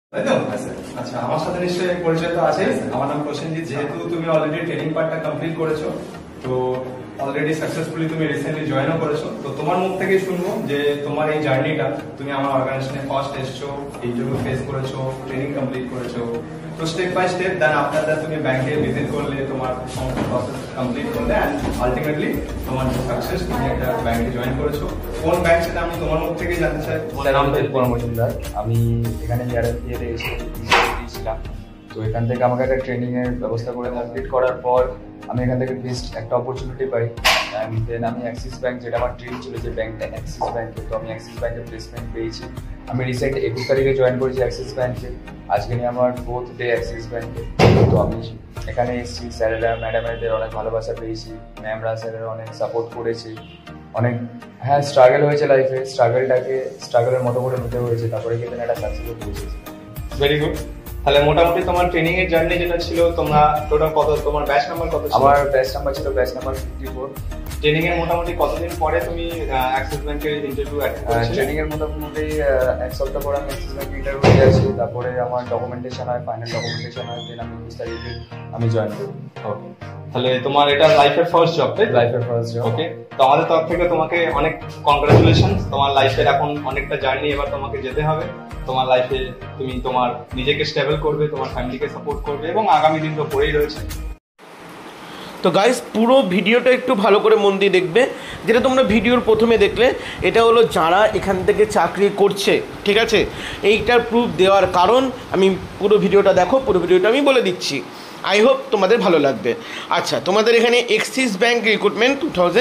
তাই তো? আচ্ছা, আমার সাথে নিশ্চয়ই পরিচয় তো আছে। আমার নাম প্রসেনজিৎ। যেহেতু তুমি অলরেডি ট্রেনিং পার্টটা কমপ্লিট করেছো, তো অলরেডি সাকসেসফুলি তুমি রিসেন্টলি জয়েনও করেছো, তো তোমার মুখ থেকে শুনবো যে তোমার এই জার্নিটা, তুমি আমার অর্গানাইজেশনে ফার্স্ট এসছো, ইন্টারভিউ ফেস করেছো, ট্রেনিং কমপ্লিট করেছো, তো step by step then after that তুমি ব্যাংকে ভিজিট করলে, তোমার সমস্ত প্রসেস কমপ্লিট করলে অ্যান্ড আলটিমেটলি তোমার যে সাকসেস, তুমি একটা ব্যাংকে জয়েন করেছো। কোন ব্যাংক সেটা আমি তোমার মুখ থেকেই জানতে চাই। মজুমদার। আমি এখানে ইয়ারে এসে দিয়েছিলাম, তো এখান থেকে আমাকে একটা ট্রেনিং এর ব্যবস্থা করে কমপ্লিট করার পর আমি এখান থেকে বেস্ট একটা অপরচুনিটি পাই। অ্যান্ড দেন আমি অ্যাক্সিস ব্যাংক, যেটা আমার ড্রিম ছিল যে ব্যাংকটা অ্যাক্সিস ব্যাংকে, তো আমি অ্যাক্সিস ব্যাংকে প্লেসমেন্ট পেয়েছি। আমি রিসেন্ট 21 তারিখে জয়েন করেছি অ্যাক্সিস ব্যাংকে। আজকে নিয়ে আমার 4th ডে অ্যাক্সিস ব্যাংকে। তো আমি এখানে এসেছি, স্যারেরা ম্যাডামদের অনেক ভালোবাসা পেয়েছি, ম্যামরা স্যারেরা অনেক সাপোর্ট করেছি। অনেক স্ট্রাগল হয়েছে লাইফে, স্ট্রাগলের মতো করে নিতে হয়েছে, তারপরে কিন্তু একটা সাকসেসও পেয়েছি। Very good. তাহলে মোটামুটি তোমার ট্রেনিং এর জার্নি যেটা ছিল, তোমরা টোটাল কত, তোমার ব্যাচ নাম্বার কত ছিল? আমার ব্যাচ নাম্বার ছিল 54। ট্রেনিং এর মোটামুটি কতদিন পরে তুমি অ্যাক্সিস ব্যাংকের ইন্টারভিউ অ্যাটেন্ড করেছিলে? ট্রেনিং এর মোটামুটি 1 সপ্তাহ পরে আমি অ্যাক্সিস ব্যাংকে ইন্টারভিউ দিয়েছি। তারপরে আমার ডকুমেন্টেশন হয়, ফাইনাল ডকুমেন্টেশন হয়, দেন আমি 20 তারিখে আমি জয়েন করি। ওকে, তাহলে তোমার এটা লাইফের ফার্স্ট জব, তাই? লাইফের ফার্স্ট জব। ওকে, তো আমাদের তরফ থেকে তোমাকে অনেক কংগ্রাচুলেশন। তোমার লাইফের এখন অনেকটা জার্নি এবার তোমাকে যেতে হবে। তোমার লাইফে তুমি তোমার নিজেকে স্টেবল করবে, তোমার ফ্যামিলিকে সাপোর্ট করবে, এবং আগামী দিন তো পড়েই রয়েছে। তো গাইস, পুরো ভিডিওটা একটু ভালো করে মন দিয়ে দেখবে। যেটা তোমরা ভিডিওর প্রথমে দেখলে, এটা হলো যারা এখান থেকে চাকরি করছে, ঠিক আছে? এইটার প্রুফ দেওয়ার কারণ আমি পুরো ভিডিওটা দেখো, পুরো ভিডিওটা আমি বলে দিচ্ছি। আই হোপ তোমাদের ভালো লাগবে। আচ্ছা, তোমাদের এখানে অ্যাক্সিস ব্যাংক রিক্রুটমেন্ট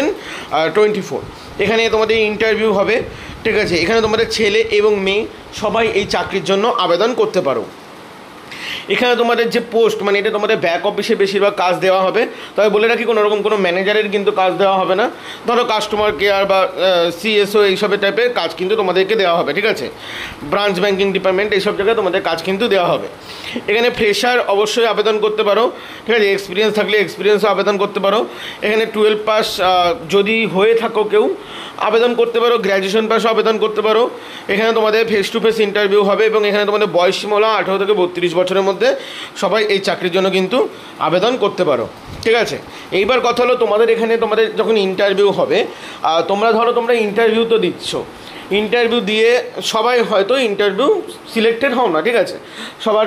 2024, এখানে তোমাদের ইন্টারভিউ হবে, ঠিক আছে? এখানে তোমাদের ছেলে এবং মেয়ে সবাই এই চাকরির জন্য আবেদন করতে পারো। এখানে তোমাদের যে পোস্ট, মানে এটা তোমাদের ব্যাক অফিসে বেশিরভাগ কাজ দেওয়া হবে। তবে বলে রাখি, কোনো রকম কোনো ম্যানেজারের কিন্তু কাজ দেওয়া হবে না। ধরো কাস্টমার কেয়ার বা সিএসও এইসবের টাইপের কাজ কিন্তু তোমাদেরকে দেওয়া হবে, ঠিক আছে? ব্রাঞ্চ ব্যাঙ্কিং ডিপার্টমেন্ট এইসব জায়গায় তোমাদের কাজ কিন্তু দেওয়া হবে। এখানে ফ্রেশার অবশ্যই আবেদন করতে পারো, ঠিক আছে? এক্সপিরিয়েন্স থাকলে এক্সপিরিয়েন্সও আবেদন করতে পারো। এখানে 12 পাস যদি হয়ে থাকো কেউ, আবেদন করতে পারো। গ্র্যাজুয়েশন পাসও আবেদন করতে পারো। এখানে তোমাদের ফেস টু ফেস ইন্টারভিউ হবে, এবং এখানে তোমাদের বয়স সীমা 18 থেকে 32 বছরের মধ্যে সবাই এই চাকরির জন্য কিন্তু আবেদন করতে পারো, ঠিক আছে? এইবার কথা হলো, তোমাদের এখানে তোমাদের যখন ইন্টারভিউ হবে, তোমরা ইন্টারভিউ তো দিচ্ছ, ইন্টারভিউ দিয়ে সবাই হয়তো ইন্টারভিউ সিলেক্টেড হও না, ঠিক আছে? সবার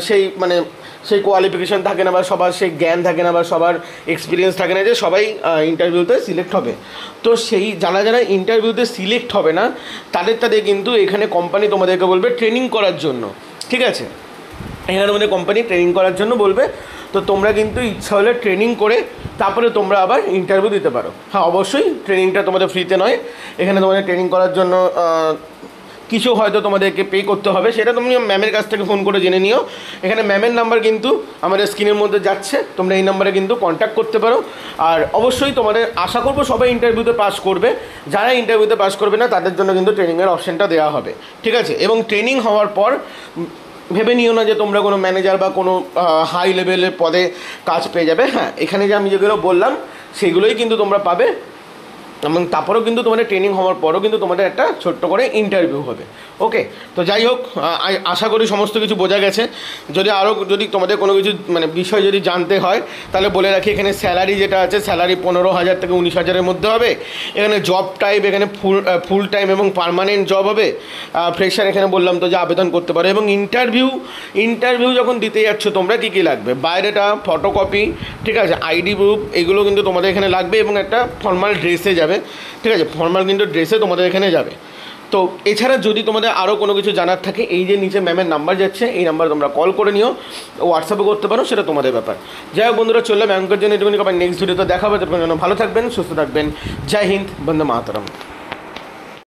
সেই কোয়ালিফিকেশান থাকে না, বা সবার সেই জ্ঞান থাকে না, বা সবার এক্সপিরিয়েন্স থাকে না যে সবাই ইন্টারভিউতে সিলেক্ট হবে। তো সেই যারা ইন্টারভিউতে সিলেক্ট হবে না, তাদের কিন্তু এখানে কোম্পানি তোমাদেরকে বলবে ট্রেনিং করার জন্য, ঠিক আছে? এখানে তোমাদের কোম্পানি ট্রেনিং করার জন্য বলবে। তো তোমরা কিন্তু ইচ্ছা হলে ট্রেনিং করে তারপরে তোমরা আবার ইন্টারভিউ দিতে পারো। হ্যাঁ, অবশ্যই ট্রেনিংটা তোমাদের ফ্রিতে নয়। এখানে তোমাদের ট্রেনিং করার জন্য কিছু হয়তো তোমাদেরকে পে করতে হবে, সেটা তুমি ম্যামের কাছ থেকে ফোন করে জেনে নিও। এখানে ম্যামের নাম্বার কিন্তু আমাদের স্ক্রিনের মধ্যে যাচ্ছে, তোমরা এই নাম্বারে কিন্তু কন্ট্যাক্ট করতে পারো। আর অবশ্যই তোমাদের আশা করবো সবাই ইন্টারভিউতে পাস করবে। যারা ইন্টারভিউতে পাস করবে না, তাদের জন্য কিন্তু ট্রেনিংয়ের অপশানটা দেওয়া হবে, ঠিক আছে? এবং ট্রেনিং হওয়ার পর ভেবে নিও না যে তোমরা কোনো ম্যানেজার বা কোনো হাই লেভেলের পদে কাজ পেয়ে যাবে। হ্যাঁ, এখানে যে আমি যেগুলো বললাম সেগুলোই কিন্তু তোমরা পাবে, এবং তারপরেও কিন্তু তোমাদের ট্রেনিং হওয়ার পরও কিন্তু তোমাদের একটা ছোট্ট করে ইন্টারভিউ হবে। ওকে, তো যাই হোক, আশা করি সমস্ত কিছু বোঝা গেছে। যদি তোমাদের কোনো কিছু বিষয় যদি জানতে হয়, তাহলে বলে রাখি, এখানে স্যালারি যেটা আছে, স্যালারি 15,000 থেকে 19,000-এর মধ্যে হবে। এখানে জব টাইপ, এখানে ফুল টাইম এবং পার্মানেন্ট জব হবে। ফ্রেশার এখানে বললাম তো যে আবেদন করতে পারো। এবং ইন্টারভিউ যখন দিতে যাচ্ছ, তোমরা কী লাগবে? বায়োডাটা, ফটোকপি, ঠিক আছে? আইডি প্রুফ, এগুলো কিন্তু তোমাদের এখানে লাগবে, এবং একটা ফর্মাল ড্রেসে যাবে, ঠিক আছে? ফর্মাল কিন্তু ড্রেসে তোমাদের এখানে যাবে। তো এছাড়া যদি তোমাদের আরও কোনো কিছু জানার থাকে, এই যে নিচে ম্যামের নাম্বার যাচ্ছে, এই নাম্বারে তোমরা কল করে নিও, হোয়াটসঅ্যাপে করতে পারো, সেটা তোমাদের ব্যাপার। যাই হোক বন্ধুরা, চললাম ব্যাংকের জন্য এটুকুনি। আবার নেক্সট ভিডিওতে দেখা হবে। তখন জন্য ভালো থাকবেন, সুস্থ থাকবেন। জয় হিন্দ, বন্দে মাতরম।